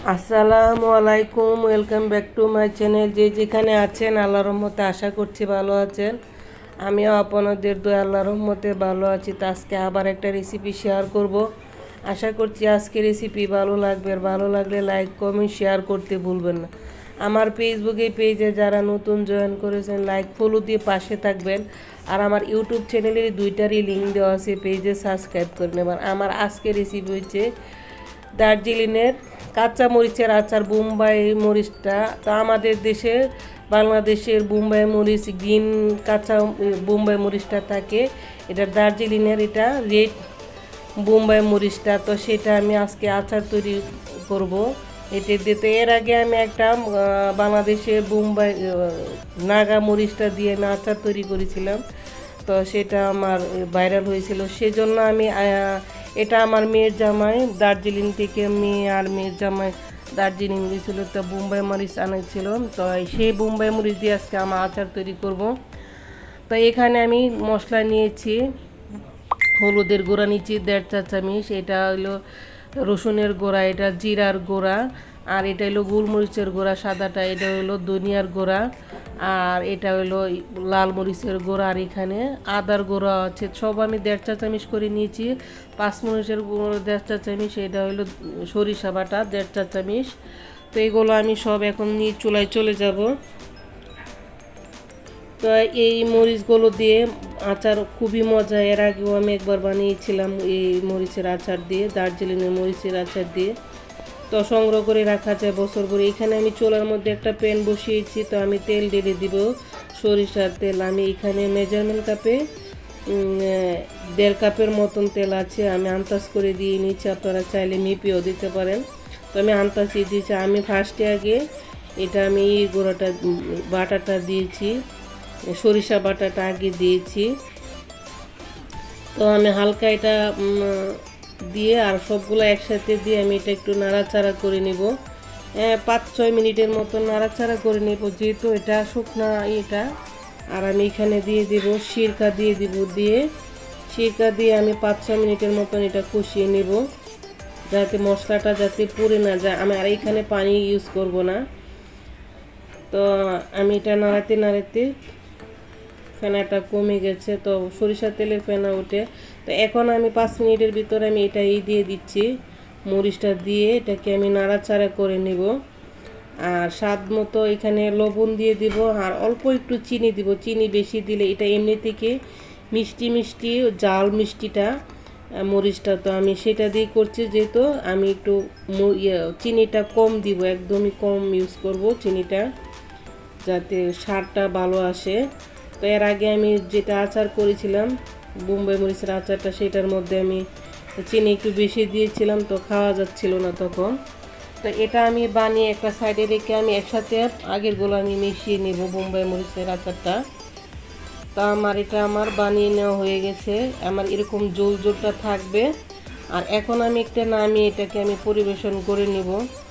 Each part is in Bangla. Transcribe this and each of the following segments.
আসসালামু আলাইকুম, welcome back to my channel. যে যেখানে আছেন আল্লাহর রহমতে আশা করছি ভালো আছেন। আমিও আপনাদের দোয়া আল্লাহর রহমতে ভালো আছি। তো আজকে আবার একটা রেসিপি শেয়ার করব। আশা করছি আজকে রেসিপি ভালো লাগবে, আর ভালো লাগলে লাইক কমেন্ট শেয়ার করতে ভুলবেন না। আমার ফেসবুকে পেজে যারা নতুন জয়েন করেছেন লাইক ফলো দিয়ে পাশে থাকবেন। আর আমার ইউটিউব চ্যানেলের দুইটারই লিঙ্ক দেওয়া আছে, পেজে সাবস্ক্রাইব করে নেবেন। আমার আজকে রেসিপি হচ্ছে দার্জিলিংয়ের কাঁচা মরিচের আচার, বোম্বাই মরিচটা। তো আমাদের দেশে বাংলাদেশের বোম্বাই মরিচ গ্রিন কাঁচা বোম্বাই মরিচটা থাকে, এটা দার্জিলিংয়ের এটা রেড বোম্বাই মরিচটা। তো সেটা আমি আজকে আচার তৈরি করব এটা দিয়ে। তো এর আগে আমি একটা বাংলাদেশের বোম্বাই নাগা মরিচটা দিয়ে আমি আচার তৈরি করেছিলাম, তো সেটা আমার ভাইরাল হয়েছিল। সেজন্য আমি এটা আমার মেয়ের জামাই দার্জিলিং থেকে, মেয়ে আর মেয়ের জামাই দার্জিলিং গেছিল, তো বোম্বাই মরিচ আনেছিল। তো সেই বোম্বাই মরিচ দিয়ে আজকে আমার আচার তৈরি করব। তো এখানে আমি মশলা নিয়েছি, হলুদের গুঁড়া নিচ্ছি 1.5 চা চামচ, এটা হলো রসুনের গুঁড়া, এটা জিরার গুঁড়া, আর এটা হলো গোলমরিচের গুঁড়া সাদাটা, এটা হলো ধনিয়ার গুঁড়া, আর এটা হলো লাল মরিচের গুঁড়া, আর এখানে আদার গুঁড়া আছে। সব আমি 1.5 চা চামচ করে নিয়েছি। 5 মরিচের গুঁড়ো 1.5 চা চামচ, এটা হলো সরিষা বাটা 1.5 চা চামচ। তো এগুলো আমি সব এখন নিয়ে চুলায় চলে যাব। তো এই মরিচগুলো দিয়ে আচার খুবই মজা, এর আগেও আমি একবার বানিয়েছিলাম এই মরিচের আচার দিয়ে, দার্জিলিংয়ের মরিচের আচার দিয়ে। তো সংগ্রহ করে রাখা যায় বছর ভরে। এখানে আমি চুলার মধ্যে একটা প্যান বসিয়েছি, তো আমি তেল ঢেলে দিব, সরিষার তেল। আমি এখানে মেজারমেন্ট কাপে 1.5 কাপের মতন তেল আছে, আমি আন্দাজ করে দিয়ে নিচ্ছি, আপনারা চাইলে মেপেও দিতে পারেন। তো আমি আন্দাজে দিয়েছি। আমি ফার্স্টে আগে এটা আমি গুঁড়োটা বাটাটা দিয়েছি, সরিষা বাটাটা আগে দিয়েছি। তো আমি হালকা এটা দিয়ে আর সবগুলো একসাথে দিয়ে আমি এটা একটু নাড়াচাড়া করে নিব, 5-6 মিনিটের মতো নাড়াচাড়া করে নেব, যেহেতু এটা শুকনা এটা। আর আমি এখানে দিয়ে দিব সিরকা, দিয়ে সিরকা দিয়ে আমি 5-6 মিনিটের মতন এটা কষিয়ে নেব, যাতে মশলাটা যাতে পুড়ে না যায়। আমি আর এখানে পানি ইউজ করব না। তো আমি এটা নাড়াতে ফেনাটা কমে গেছে, তো সরিষার তেলের ফেনা ওঠে। তো এখন আমি 5 মিনিটের ভিতরে আমি এটা দিয়ে দিচ্ছি, মরিচটা দিয়ে এটাকে আমি নাড়াচাড়া করে নেব। আর স্বাদ মতো এখানে লবণ দিয়ে দিব, আর অল্প একটু চিনি দিব। চিনি বেশি দিলে এটা এমনি থেকে মিষ্টি জাল মিষ্টিটা মরিচটা, তো আমি সেটা দিয়ে করছি। যেহেতু আমি একটু চিনিটা কম দিব, একদমই কম ইউজ করব চিনিটা, যাতে স্বাদটা ভালো আসে। তো এর আগে আমি যেটা আচার করেছিলাম বোম্বাই মরিচের আচারটা, সেটার মধ্যে আমি চিনি একটু বেশি দিয়েছিলাম, তো খাওয়া যাচ্ছিল না তখন। তো এটা আমি বানিয়ে একটা সাইডে রেখে আমি একসাথে আগেরগুলো আমি মিশিয়ে নেব বোম্বাই মরিচের আচারটা। তো আমার বানিয়ে নেওয়া হয়ে গেছে, আমার এরকম জোলটা থাকবে। আর এখন আমি একটা নামিয়ে এটাকে আমি পরিবেশন করে নেব।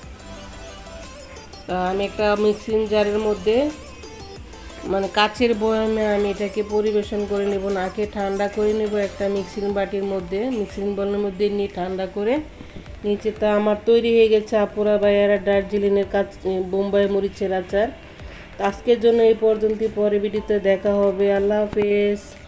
তা আমি একটা মিক্সিং জারের মধ্যে, মানে কাচের বয়ামে আমি এটাকে পরিবেশন করে নেব, নাকে ঠান্ডা করে নেব একটা মিক্সিং বাটির মধ্যে, মিক্সিং বলের মধ্যে নিয়ে ঠান্ডা করে নিচে। তা আমার তৈরি হয়ে গেছে আপুরা ভাইয়ারা দার্জিলিংয়ের বোম্বাই মরিচের আচার। আজকের জন্য এই পর্যন্ত, পরে ভিডিওতে দেখা হবে। আল্লাহ হাফেজ।